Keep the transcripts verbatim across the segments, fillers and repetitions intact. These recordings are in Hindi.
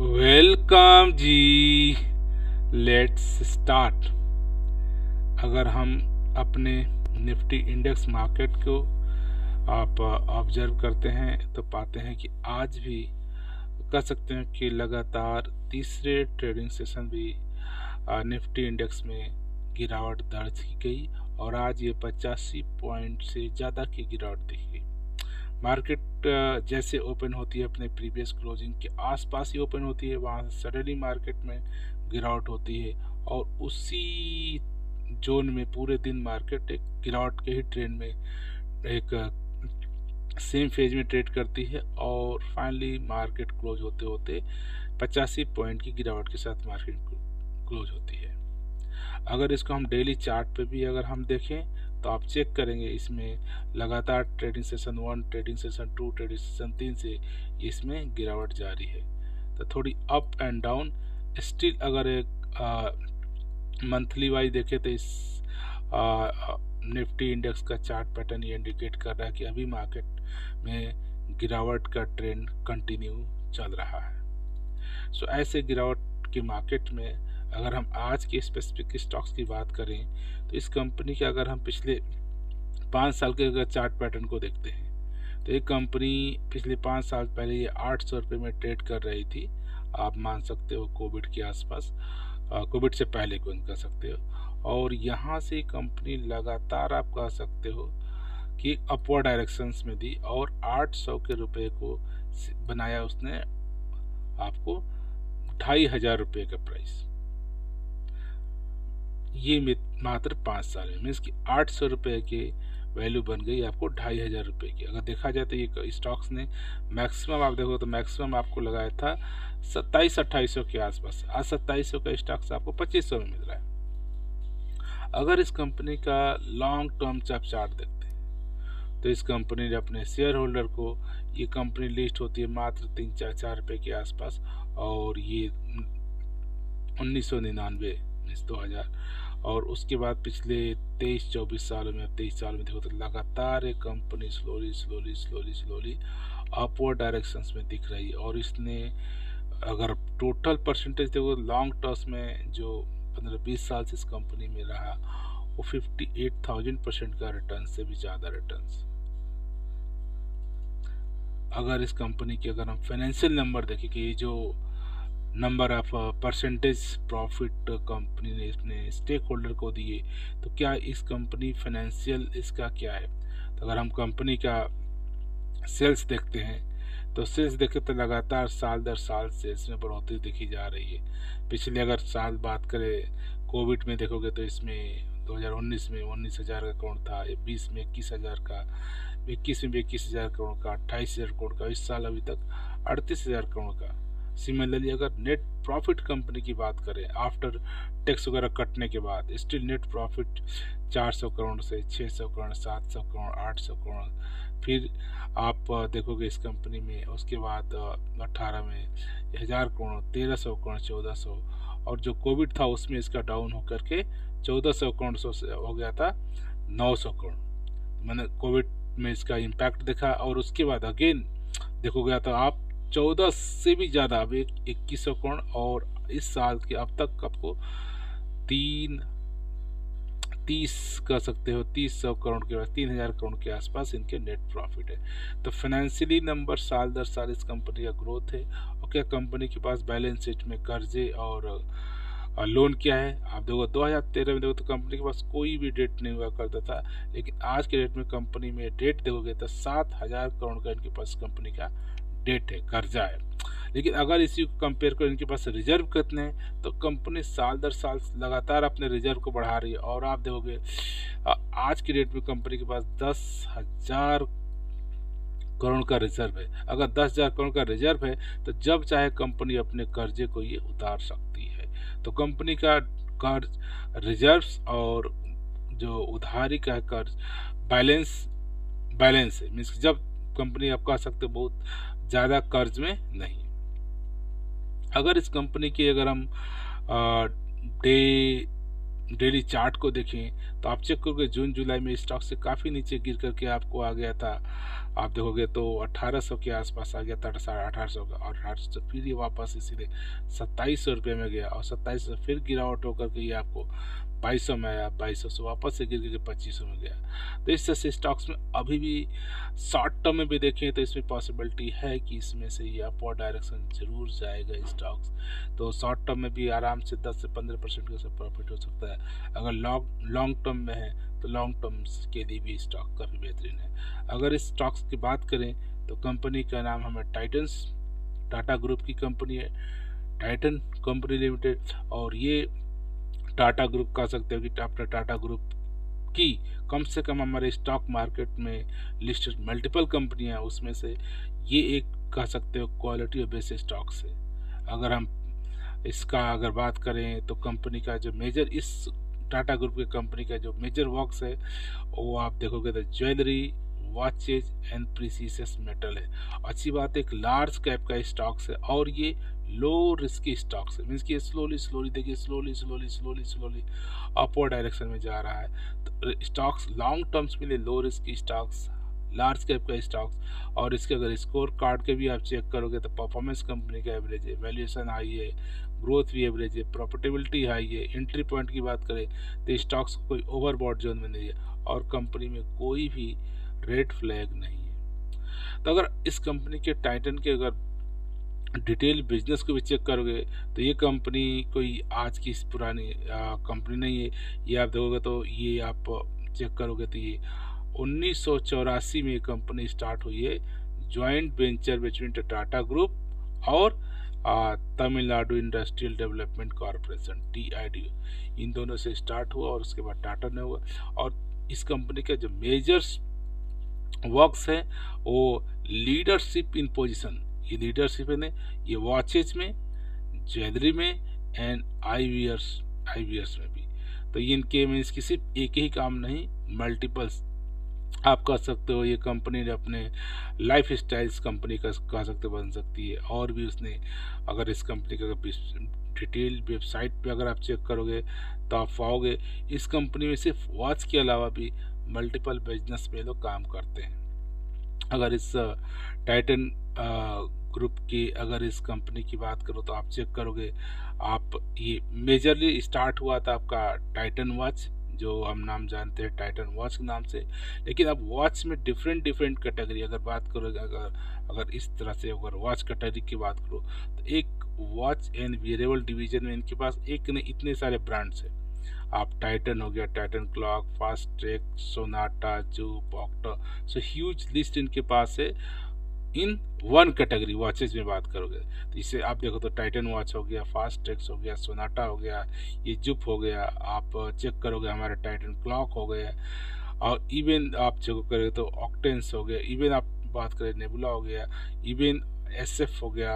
Welcome ji, let's start. अगर हम अपने निफ्टी इंडेक्स मार्केट को आप ऑब्जर्व करते हैं तो पाते हैं कि आज भी कह सकते हैं कि लगातार तीसरे ट्रेडिंग सेशन भी निफ्टी इंडेक्स में गिरावट दर्ज की गई और आज ये पचासी पॉइंट से ज़्यादा की गिरावट देखी गई। मार्केट जैसे ओपन होती है अपने प्रीवियस क्लोजिंग के आसपास ही ओपन होती है, वहाँ सडनली मार्केट में गिरावट होती है और उसी जोन में पूरे दिन मार्केट एक गिरावट के ही ट्रेंड में एक सेम फेज में ट्रेड करती है और फाइनली मार्केट क्लोज होते होते पचासी पॉइंट की गिरावट के साथ मार्केट क्लोज होती है। अगर इसको हम डेली चार्ट पे भी अगर हम देखें तो आप चेक करेंगे, इसमें लगातार trading session one, trading session two, trading session तीन से इसमें गिरावट जारी है। तो थोड़ी अप एंड डाउन स्टिल अगर एक मंथली वाइज देखें तो इस आ, निफ्टी इंडेक्स का चार्ट पैटर्न ये इंडिकेट कर रहा है कि अभी मार्केट में गिरावट का ट्रेंड कंटिन्यू चल रहा है। सो ऐसे गिरावट के मार्केट में अगर हम आज के स्पेसिफिक स्टॉक्स की बात करें तो इस कंपनी के अगर हम पिछले पाँच साल के अगर चार्ट पैटर्न को देखते हैं तो एक कंपनी पिछले पाँच साल पहले ये आठ सौ रुपये में ट्रेड कर रही थी। आप मान सकते हो कोविड के आसपास, कोविड से पहले को कह सकते हो, और यहाँ से कंपनी लगातार आप कह सकते हो कि अपवर्ड डायरेक्शंस में दी और आठ सौ के रुपये को बनाया उसने आपको ढाई हजार रुपये का प्राइस। ये मात्र पाँच साल में मीन्स कि आठ सौ रुपये के वैल्यू बन गई आपको ढाई हजार रुपये की। अगर देखा जाए तो ये स्टॉक्स ने मैक्सिमम आप देखो तो मैक्सिमम आपको लगाया था सत्ताईस अट्ठाईस सौ के आसपास। आज सत्ताईस सौ का स्टॉक्स आपको पच्चीस सौ में मिल रहा है। अगर इस कंपनी का लॉन्ग टर्म चार्ट चार्ट देखते हैं तो इस कंपनी ने अपने शेयर होल्डर को, ये कंपनी लिस्ट होती है मात्र तीन चार चार रुपये के आसपास और ये उन्नीस सौ निन्यानवे दो हजार, और उसके बाद पिछले तेईस चौबीस सालों में, तेईस साल में देखो तो लगातार एक company slowly slowly slowly slowly upward directions में दिख रही है। और इसने अगर टोटल परसेंटेज देखो लॉन्ग टर्म में जो पंद्रह बीस साल से इस कंपनी में रहा वो फिफ्टी एट थाउजेंड परसेंट का रिटर्न से भी ज़्यादा रिटर्न। अगर इस कंपनी के अगर हम फाइनेंशियल नंबर देखें कि ये जो number of percentage profit company ने अपने स्टेक होल्डर को दिए तो क्या इस कंपनी फाइनेंशियल इसका क्या है। तो अगर हम कंपनी का सेल्स देखते हैं तो सेल्स देखें तो लगातार साल दर साल सेल्स में बढ़ोतरी देखी जा रही है। पिछले अगर साल बात करें कोविड में देखोगे तो इसमें दो हज़ार उन्नीस में उन्नीस हज़ार का करोड़ था, बीस में इक्कीस हज़ार का, इक्कीस में भी इक्कीस हज़ार करोड़ का, अट्ठाईस हज़ार करोड़ का, इस साल अभी तक अड़तीस हज़ार करोड़ का। सिमिलरली अगर नेट प्रॉफिट कंपनी की बात करें आफ्टर टैक्स वगैरह कटने के बाद स्टिल नेट प्रॉफिट चार सौ करोड़ से छः सौ करोड़, सात सौ करोड़, आठ सौ करोड़। फिर आप देखोगे इस कंपनी में उसके बाद अट्ठारह में हज़ार करोड़, तेरह सौ करोड़, चौदह सौ, और जो कोविड था उसमें इसका डाउन होकर के चौदह सौ करोड़ से हो गया था नौ सौ करोड़। मैंने कोविड में इसका इम्पैक्ट देखा और उसके बाद अगेन देखोगे तो आप चौदह से भी ज़्यादा अब एक इक्कीस सौ करोड़, और इस साल के अब तक आपको तीन तीस कर सकते हो, तीस सौ करोड़ के बाद तीन हजार करोड़ के आसपास इनके नेट प्रॉफिट है। तो फाइनेंशियली नंबर साल दर साल इस कंपनी का ग्रोथ है। और क्या कंपनी के पास बैलेंस शीट में कर्जे और, और लोन क्या है आप देखो दो हज़ार तेरह में देखो तो कंपनी के पास कोई भी डेट नहीं हुआ करता था, लेकिन आज के डेट में कंपनी में डेट देखोगे तो सात हजार करोड़ का इनके पास कंपनी का डेट है, कर्जा है। लेकिन अगर इसी को कंपेयर करें इनके पास रिजर्व कितने हैं तो कंपनी साल दर साल लगातार अपने रिजर्व को बढ़ा रही है। और आप देखोगे आज की डेट में कंपनी के पास दस हजार करोड़ का रिजर्व है। अगर दस हजार करोड़ का रिजर्व है तो जब चाहे कंपनी अपने कर्जे को ये उतार सकती है। तो कंपनी का कर्ज, रिजर्व्स और जो उधारी का कर्ज बैलेंस बैलेंस है, मीन्स जब कंपनी आप कह सकते हो बहुत ज़्यादा कर्ज में नहीं। अगर इस कंपनी की अगर हम डे डेली चार्ट को देखें तो आप चेक करोगे जून जुलाई में स्टॉक से काफ़ी नीचे गिर करके आपको आ गया था आप देखोगे तो अठारह सौ के आसपास आ गया था, साढ़े अठारह सौ का, और अठारह सौ फिर ये वापस इसीलिए सत्ताईस सौ रुपये में गया, और सत्ताईस सौ फिर गिरावट होकर के ये आपको बाईस सौ में आया, बाईस सौ से वापस से गिर के पच्चीस सौ में गया। तो इस तरह से स्टॉक्स में अभी भी शॉर्ट टर्म में भी देखें तो इसमें पॉसिबिलिटी है कि इसमें से ये अपवर्ड डायरेक्शन जरूर जाएगा स्टॉक्स। तो शॉर्ट टर्म में भी आराम से दस से पंद्रह परसेंट का सब प्रॉफिट हो सकता है। अगर लॉन्ग लॉन्ग टर्म में है तो लॉन्ग टर्म के लिए भी स्टॉक काफ़ी बेहतरीन है। अगर इस स्टॉक्स की बात करें तो कंपनी का नाम हमें टाइटन्स, टाटा ग्रुप की कंपनी है, टाइटन कंपनी लिमिटेड। और ये टाटा ग्रुप कह सकते हो कि अपना टाटा ग्रुप की कम से कम हमारे स्टॉक मार्केट में लिस्टेड मल्टीपल कंपनियां, उसमें से ये एक कह सकते हो क्वालिटी और बेसिस स्टॉक्स है। अगर हम इसका अगर बात करें तो कंपनी का जो मेजर, इस टाटा ग्रुप की कंपनी का जो मेजर वर्क्स है वो आप देखोगे तो jewellery, watches and precious metal है। अच्छी बात है, एक लार्ज कैप का स्टॉक्स है और ये लो रिस्की स्टॉक्स है, मीन्स कि स्लोली स्लोली देखिए slowly slowly slowly slowly upward direction में जा रहा है। तो स्टॉक्स लॉन्ग टर्म्स के लिए low risky stocks, large cap का स्टॉक्स, और इसके अगर स्कोर कार्ड के भी आप चेक करोगे तो परफॉर्मेंस कंपनी का एवरेज है, वैल्यूएशन हाई है, ग्रोथ भी एवरेज है, प्रॉफिटेबिलिटी हाई है। एंट्री पॉइंट की बात करें तो स्टॉक्स कोई ओवरबॉट जोन में नहीं है और कंपनी में कोई भी रेड फ्लैग नहीं है। तो अगर इस कंपनी के टाइटन के अगर डिटेल बिजनेस को भी चेक करोगे तो ये कंपनी कोई आज की पुरानी कंपनी नहीं है। ये आप देखोगे तो ये आप चेक करोगे तो ये उन्नीस सौ चौरासी में कंपनी स्टार्ट हुई है, joint venture between Tata group और Tamil Nadu Industrial Development Corporation T I D, इन दोनों से स्टार्ट हुआ और उसके बाद टाटा ने हुआ। और इस कंपनी का जो मेजर्स वर्क्स है वो लीडरशिप इन पोजीशन, ये लीडरशिप है ये वॉचेज में, ज्वेलरी में and eye wears eye wears में भी। तो ये इनके में इसकी सिर्फ एक ही काम नहीं, मल्टीपल्स आप कह सकते हो। ये कंपनी ने अपने लाइफ स्टाइल्स कंपनी का कह सकते बन सकती है। और भी उसने अगर इस कंपनी का डिटेल वेबसाइट पे अगर आप चेक करोगे तो आप पाओगे इस कंपनी में सिर्फ वॉच के अलावा भी मल्टीपल बिजनेस में लोग काम करते हैं। अगर इस टाइटन ग्रुप की अगर इस कंपनी की बात करो तो आप चेक करोगे, आप ये मेजरली स्टार्ट हुआ था आपका टाइटन वॉच, जो हम नाम जानते हैं टाइटन वॉच के नाम से। लेकिन अब वॉच में डिफरेंट डिफरेंट कैटेगरी अगर बात करोगे, अगर अगर इस तरह से अगर वॉच कैटेगरी की बात करो तो एक वॉच एंड वियरेबल डिवीजन में इनके पास एक ने इतने सारे ब्रांड्स हैं। आप टाइटन हो गया, Titan clock, Fastrack, Sonata, Zoop, Octa, so huge list इनके पास है इन वन कैटेगरी वॉचेज में बात करोगे तो इसे आप देखो तो टाइटन वॉच हो गया, फास्ट ट्रैक्स हो गया, सोनाटा हो गया, ये जुप हो गया, आप चेक करोगे हमारा टाइटन क्लॉक हो गया, और इवन आप चेक करोगे तो ऑक्टेंस हो गया, इवन आप बात करें नेबुला हो गया, इवन एसएफ हो गया,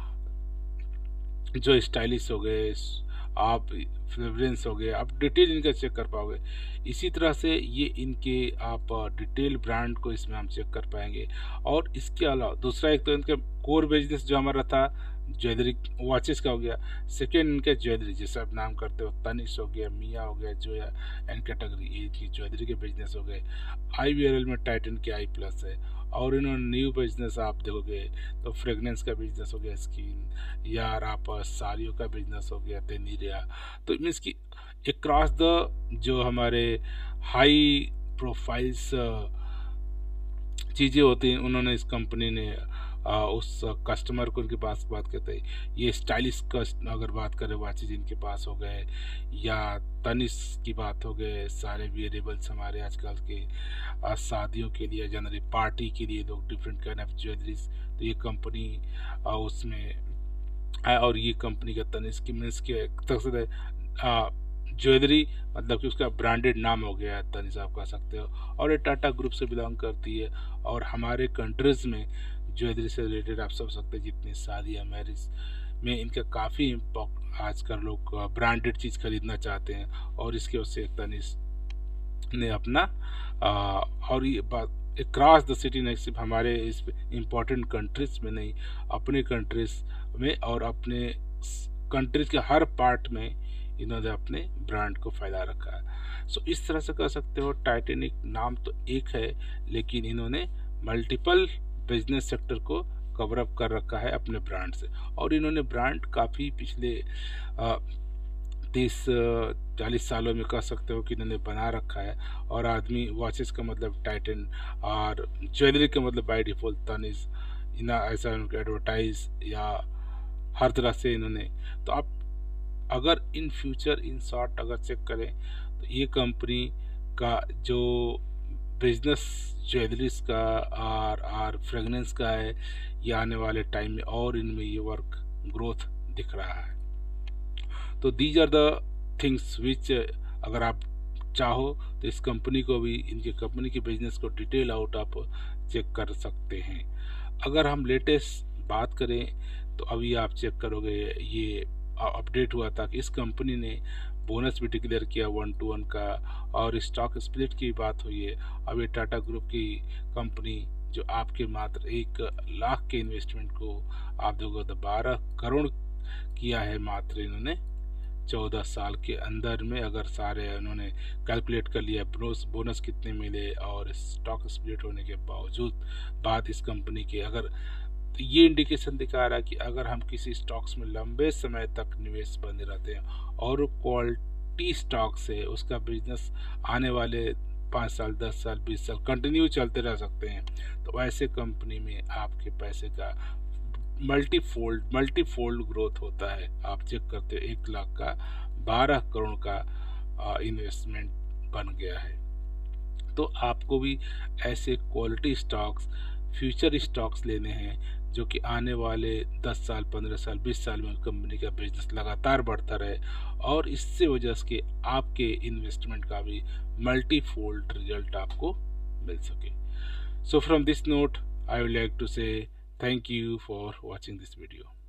जो स्टाइलिश हो गए, आप फ्रेग्रेंस हो गए, आप डिटेल इनका चेक कर पाओगे। इसी तरह से ये इनके आप डिटेल ब्रांड को इसमें हम चेक कर पाएंगे। और इसके अलावा दूसरा एक तो इनका कोर बिजनेस जो हमारा था ज्वेलरी वॉचेस का हो गया, सेकेंड इनका ज्वेलरी जैसे आप नाम करते हो तनिष हो गया, मिया हो गया, जोया एंड कैटेगरी, ये इनकी ज्वेलरी के बिजनेस हो गए। आई वी आर एल में टाइटन के आई प्लस है। और इन्होंने न्यू बिजनेस आप देखोगे तो फ्रेगनेंस का बिजनेस हो गया, स्किन यार आप साड़ियों का बिजनेस हो गया, तेनीरिया। तो मीन्स कि अक्रॉस द जो हमारे हाई प्रोफाइल्स चीज़ें होती हैं उन्होंने इस कंपनी ने आ, उस कस्टमर को उनके पास बात करते हैं। ये स्टाइलिश कस्ट अगर बात करें वॉचेज इनके पास हो गए, या तनिष की बात हो गए, सारे वेरिएबल्स हमारे आजकल के आ, शादियों के लिए जनरली पार्टी के लिए लोग डिफरेंट काइंड ऑफ ज्वेलरीज, तो ये कंपनी आ, उसमें आ, और ये कंपनी का तनिष की मीन्स के ज्वेलरी मतलब कि उसका ब्रांडेड नाम हो गया है तनिष आप कह सकते हो। और ये टाटा ग्रुप से बिलोंग करती है। और हमारे कंट्रीज में ज्वेलरी से रिलेटेड आप सब सकते हैं जितनी शादी मैरिज में इनका काफ़ी आजकल लोग ब्रांडेड चीज़ खरीदना चाहते हैं, और इसके वजह से तनिष ने अपना आ, और ये बात क्रॉस द सिटी नहीं सिर्फ हमारे इस इम्पोर्टेंट कंट्रीज में नहीं, अपने कंट्रीज में और अपने कंट्रीज के हर पार्ट में इन्होंने अपने ब्रांड को फैला रखा है। सो इस तरह से कह सकते हो टाइटैनिक नाम तो एक है लेकिन इन्होंने मल्टीपल बिजनेस सेक्टर को कवर अप कर रखा है अपने ब्रांड से। और इन्होंने ब्रांड काफ़ी पिछले तीस चालीस सालों में कह सकते हो कि इन्होंने बना रखा है। और आदमी वॉचेस का मतलब टाइटन और ज्वेलरी का मतलब बाय डिफॉल्ट तनिष, इना ऐसा उनका एडवर्टाइज या हर तरह से इन्होंने। तो आप अगर इन फ्यूचर इन शॉर्ट अगर चेक करें तो ये कंपनी का जो बिजनेस ज्वेलरीज का और और फ्रेगनेंस का है, ये आने वाले टाइम में और इनमें ये वर्क ग्रोथ दिख रहा है। तो these are the things which अगर आप चाहो तो इस कंपनी को भी, इनके कंपनी के बिजनेस को डिटेल आउट आप चेक कर सकते हैं। अगर हम लेटेस्ट बात करें तो अभी आप चेक करोगे ये अपडेट हुआ था कि इस कंपनी ने बोनस भी डिक्लेयर किया वन टू वन का, और स्टॉक स्प्लिट की बात हुई है। अब ये टाटा ग्रुप की कंपनी जो आपके मात्र एक लाख के इन्वेस्टमेंट को आप देखो तो बारह करोड़ किया है मात्र इन्होंने चौदह साल के अंदर में। अगर सारे उन्होंने कैलकुलेट कर लिया बोनस बोनस कितने मिले और स्टॉक स्प्लिट होने के बावजूद बात इस कंपनी के, अगर तो ये इंडिकेशन दिखा रहा है कि अगर हम किसी स्टॉक्स में लंबे समय तक निवेश बने रहते हैं और क्वालिटी स्टॉक्स है, उसका बिजनेस आने वाले पाँच साल दस साल बीस साल कंटिन्यू चलते रह सकते हैं, तो ऐसे कंपनी में आपके पैसे का multi fold multi fold growth होता है। आप चेक करते हो एक लाख का बारह करोड़ का इन्वेस्टमेंट बन गया है। तो आपको भी ऐसे क्वालिटी स्टॉक्स, फ्यूचर स्टॉक्स लेने हैं जो कि आने वाले दस साल पंद्रह साल बीस साल में कंपनी का बिजनेस लगातार बढ़ता रहे और इससे वजह से आपके इन्वेस्टमेंट का भी मल्टी फोल्ड रिजल्ट आपको मिल सके। So from this note I would like to say thank you for watching this video.